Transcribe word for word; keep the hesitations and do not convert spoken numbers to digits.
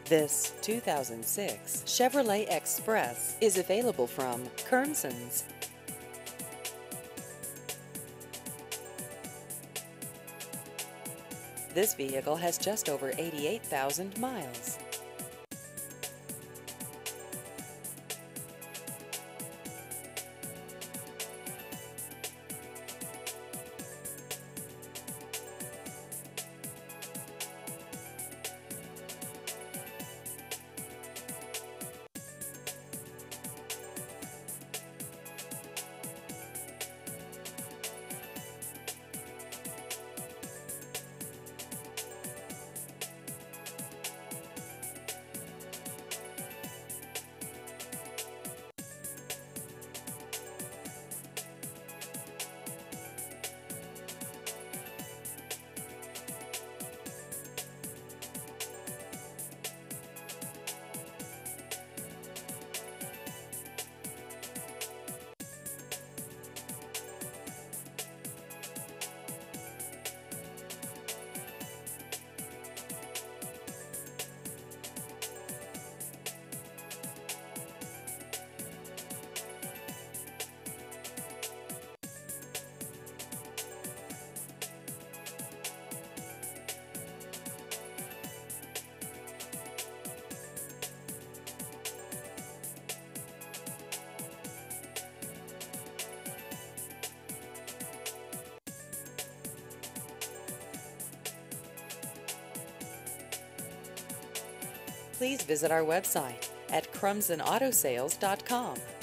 This two thousand six Chevrolet Express is available from Kernsons. This vehicle has just over eighty-eight thousand miles. Please visit our website at crumson auto sales dot com.